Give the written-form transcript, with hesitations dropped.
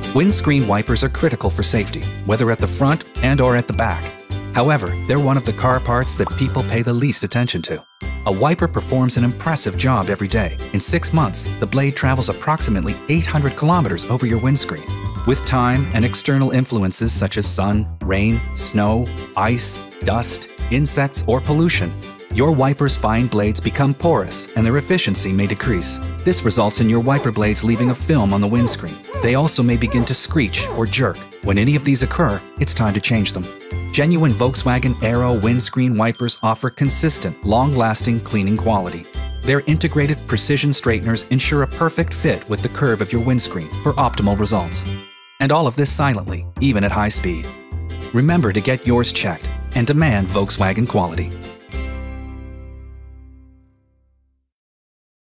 Windscreen wipers are critical for safety, whether at the front and/or at the back. However, they're one of the car parts that people pay the least attention to. A wiper performs an impressive job every day. In 6 months, the blade travels approximately 800 kilometers over your windscreen. With time and external influences such as sun, rain, snow, ice, dust, insects, or pollution, your wiper's fine blades become porous and their efficiency may decrease. This results in your wiper blades leaving a film on the windscreen. They also may begin to screech or jerk. When any of these occur, it's time to change them. Genuine Volkswagen Aero windscreen wipers offer consistent, long-lasting cleaning quality. Their integrated precision straighteners ensure a perfect fit with the curve of your windscreen for optimal results. And all of this silently, even at high speed. Remember to get yours checked and demand Volkswagen quality.